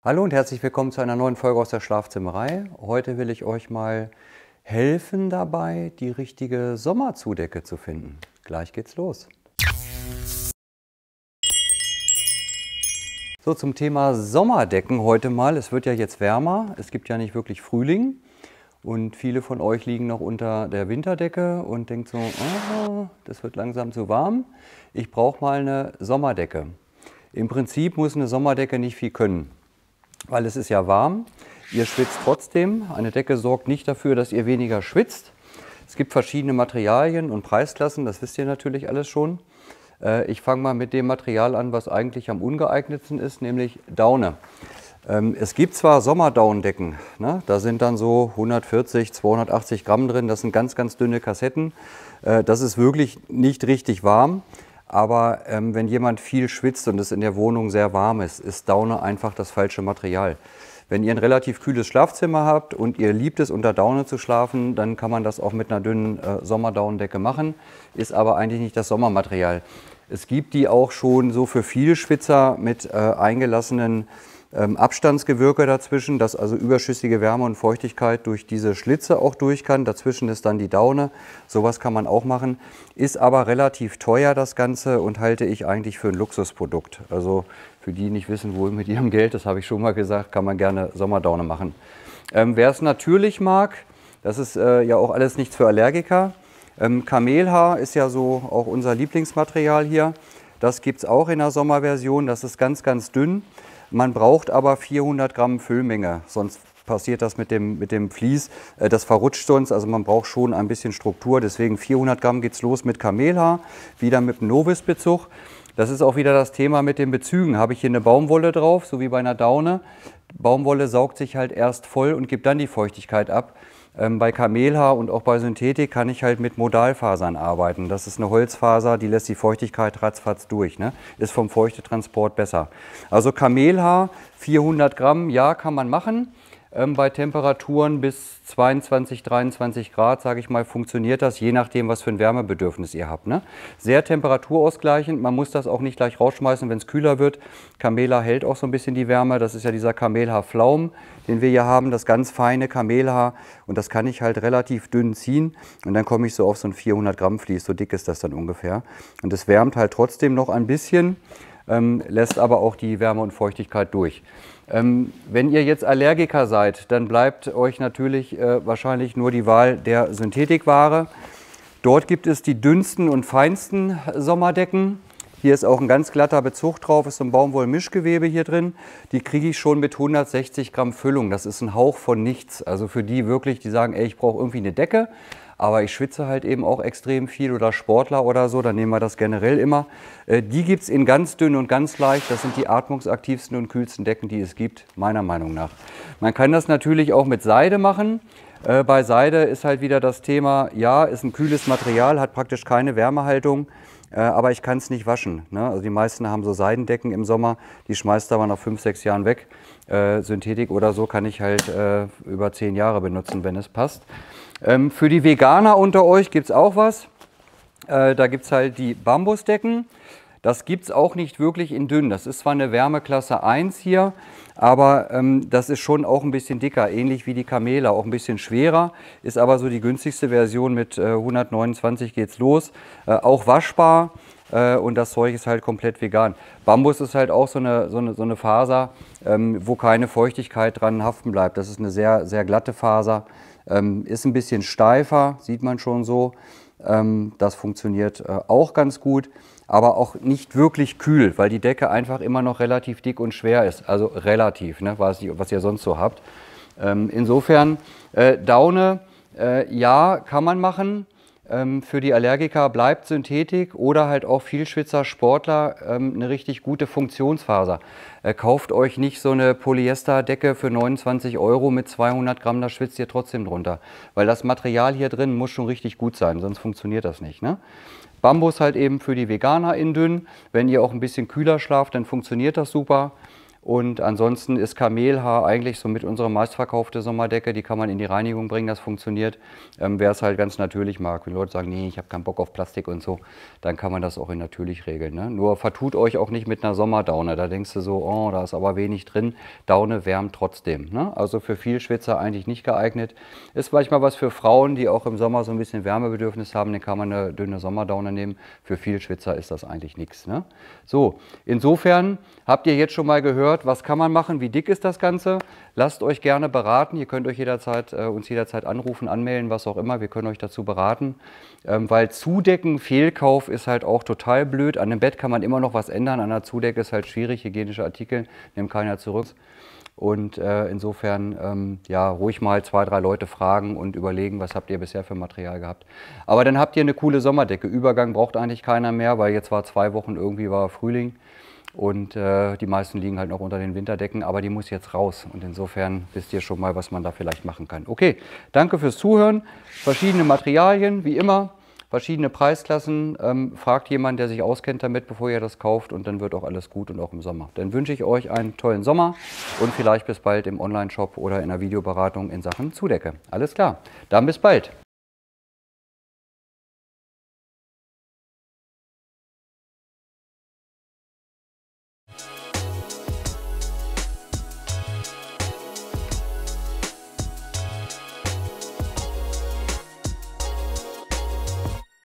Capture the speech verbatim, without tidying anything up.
Hallo und herzlich willkommen zu einer neuen Folge aus der Schlafzimmerei. Heute will ich euch mal helfen dabei, die richtige Sommerzudecke zu finden. Gleich geht's los. So, zum Thema Sommerdecken heute mal. Es wird ja jetzt wärmer, es gibt ja nicht wirklich Frühling und viele von euch liegen noch unter der Winterdecke und denkt so, oh, das wird langsam zu warm. Ich brauche mal eine Sommerdecke. Im Prinzip muss eine Sommerdecke nicht viel können, weil es ist ja warm. Ihr schwitzt trotzdem. Eine Decke sorgt nicht dafür, dass ihr weniger schwitzt. Es gibt verschiedene Materialien und Preisklassen, das wisst ihr natürlich alles schon. Ich fange mal mit dem Material an, was eigentlich am ungeeignetsten ist, nämlich Daune. Es gibt zwar Sommerdaunendecken, ne? Da sind dann so hundertvierzig, zweihundertachtzig Gramm drin, das sind ganz, ganz dünne Kassetten. Das ist wirklich nicht richtig warm. Aber ähm, wenn jemand viel schwitzt und es in der Wohnung sehr warm ist, ist Daune einfach das falsche Material. Wenn ihr ein relativ kühles Schlafzimmer habt und ihr liebt es, unter Daune zu schlafen, dann kann man das auch mit einer dünnen äh, Sommerdaunendecke machen, ist aber eigentlich nicht das Sommermaterial. Es gibt die auch schon so für Vielschwitzer mit äh, eingelassenen ähm, Abstandsgewirke dazwischen, dass also überschüssige Wärme und Feuchtigkeit durch diese Schlitze auch durch kann. Dazwischen ist dann die Daune. Sowas kann man auch machen. Ist aber relativ teuer das Ganze und halte ich eigentlich für ein Luxusprodukt. Also für die, die nicht wissen, wo mit ihrem Geld, das habe ich schon mal gesagt, kann man gerne Sommerdaune machen. Ähm, wer es natürlich mag, das ist äh, ja auch alles nichts für Allergiker. Ähm, Kamelhaar ist ja so auch unser Lieblingsmaterial hier. Das gibt es auch in der Sommerversion. Das ist ganz, ganz dünn. Man braucht aber vierhundert Gramm Füllmenge, sonst passiert das mit dem, mit dem Vlies. Das verrutscht sonst, also man braucht schon ein bisschen Struktur. Deswegen vierhundert Gramm geht es los mit Kamelhaar, wieder mit dem Novis-Bezug. Das ist auch wieder das Thema mit den Bezügen. Habe ich hier eine Baumwolle drauf, so wie bei einer Daune. Baumwolle saugt sich halt erst voll und gibt dann die Feuchtigkeit ab. Ähm, bei Kamelhaar und auch bei Synthetik kann ich halt mit Modalfasern arbeiten. Das ist eine Holzfaser, die lässt die Feuchtigkeit ratzfatz durch. Ne? Ist vom Feuchtetransport besser. Also Kamelhaar, vierhundert Gramm, ja, kann man machen. Ähm, bei Temperaturen bis zweiundzwanzig, dreiundzwanzig Grad, sage ich mal, funktioniert das, je nachdem, was für ein Wärmebedürfnis ihr habt. Ne? Sehr temperaturausgleichend, man muss das auch nicht gleich rausschmeißen, wenn es kühler wird. Kamelhaar hält auch so ein bisschen die Wärme, das ist ja dieser Kamelhaar-Flaum, den wir hier haben, das ganz feine Kamelhaar. Und das kann ich halt relativ dünn ziehen und dann komme ich so auf so ein vierhundert Gramm Vlies, so dick ist das dann ungefähr. Und es wärmt halt trotzdem noch ein bisschen, ähm, lässt aber auch die Wärme und Feuchtigkeit durch. Ähm, wenn ihr jetzt Allergiker seid, dann bleibt euch natürlich äh, wahrscheinlich nur die Wahl der Synthetikware. Dort gibt es die dünnsten und feinsten Sommerdecken. Hier ist auch ein ganz glatter Bezug drauf, ist so ein Baumwollmischgewebe hier drin. Die kriege ich schon mit hundertsechzig Gramm Füllung. Das ist ein Hauch von nichts. Also für die wirklich, die sagen, ey, ich brauche irgendwie eine Decke, aber ich schwitze halt eben auch extrem viel oder Sportler oder so, dann nehmen wir das generell immer. Äh, die gibt es in ganz dünn und ganz leicht. Das sind die atmungsaktivsten und kühlsten Decken, die es gibt, meiner Meinung nach. Man kann das natürlich auch mit Seide machen. Äh, bei Seide ist halt wieder das Thema, ja, ist ein kühles Material, hat praktisch keine Wärmehaltung. Äh, aber ich kann es nicht waschen. Ne? Also die meisten haben so Seidendecken im Sommer, die schmeißt aber nach fünf, sechs Jahren weg. Äh, Synthetik oder so kann ich halt äh, über zehn Jahre benutzen, wenn es passt. Ähm, für die Veganer unter euch gibt es auch was. Äh, da gibt es halt die Bambusdecken. Das gibt es auch nicht wirklich in dünn. Das ist zwar eine Wärmeklasse eins hier, aber ähm, das ist schon auch ein bisschen dicker, ähnlich wie die Kamele, auch ein bisschen schwerer. Ist aber so die günstigste Version mit äh, hundertneunundzwanzig geht's los. Äh, auch waschbar äh, und das Zeug ist halt komplett vegan. Bambus ist halt auch so eine, so eine, so eine Faser, ähm, wo keine Feuchtigkeit dran haften bleibt. Das ist eine sehr, sehr glatte Faser. Ähm, ist ein bisschen steifer, sieht man schon so. Ähm, das funktioniert äh, auch ganz gut, aber auch nicht wirklich kühl, weil die Decke einfach immer noch relativ dick und schwer ist. Also relativ, ne, was, was ihr sonst so habt. Ähm, insofern, äh, Daune, äh, ja, kann man machen. Ähm, für die Allergiker bleibt Synthetik oder halt auch Vielschwitzer Sportler ähm, eine richtig gute Funktionsfaser. Äh, kauft euch nicht so eine Polyesterdecke für neunundzwanzig Euro mit zweihundert Gramm, da schwitzt ihr trotzdem drunter. Weil das Material hier drin muss schon richtig gut sein, sonst funktioniert das nicht. Ne? Bambus halt eben für die Veganer in dünn. Wenn ihr auch ein bisschen kühler schlaft, dann funktioniert das super. Und ansonsten ist Kamelhaar eigentlich somit unsere meistverkaufte Sommerdecke. Die kann man in die Reinigung bringen, das funktioniert. Ähm, wer es halt ganz natürlich mag. Wenn Leute sagen, nee, ich habe keinen Bock auf Plastik und so, dann kann man das auch in natürlich regeln. Ne? Nur vertut euch auch nicht mit einer Sommerdaune. Da denkst du so, oh, da ist aber wenig drin. Daune wärmt trotzdem. Ne? Also für Vielschwitzer eigentlich nicht geeignet. Ist manchmal was für Frauen, die auch im Sommer so ein bisschen Wärmebedürfnis haben. Den kann man eine dünne Sommerdaune nehmen. Für Vielschwitzer ist das eigentlich nichts. Ne? So, insofern habt ihr jetzt schon mal gehört, was kann man machen, wie dick ist das Ganze. Lasst euch gerne beraten. Ihr könnt euch jederzeit, äh, uns jederzeit anrufen, anmelden, was auch immer. Wir können euch dazu beraten. Ähm, weil Zudecken, Fehlkauf ist halt auch total blöd. An dem Bett kann man immer noch was ändern. An der Zudecke ist halt schwierig. Hygienische Artikel nimmt keiner zurück. Und äh, insofern, ähm, ja, ruhig mal zwei, drei Leute fragen und überlegen, was habt ihr bisher für Material gehabt. Aber dann habt ihr eine coole Sommerdecke. Übergang braucht eigentlich keiner mehr, weil jetzt war zwei Wochen irgendwie war Frühling. Und äh, die meisten liegen halt noch unter den Winterdecken, aber die muss jetzt raus. Und insofern wisst ihr schon mal, was man da vielleicht machen kann. Okay, danke fürs Zuhören. Verschiedene Materialien, wie immer, verschiedene Preisklassen. Ähm, fragt jemanden, der sich auskennt damit, bevor ihr das kauft. Und dann wird auch alles gut und auch im Sommer. Dann wünsche ich euch einen tollen Sommer und vielleicht bis bald im Online-Shop oder in der Videoberatung in Sachen Zudecke. Alles klar, dann bis bald.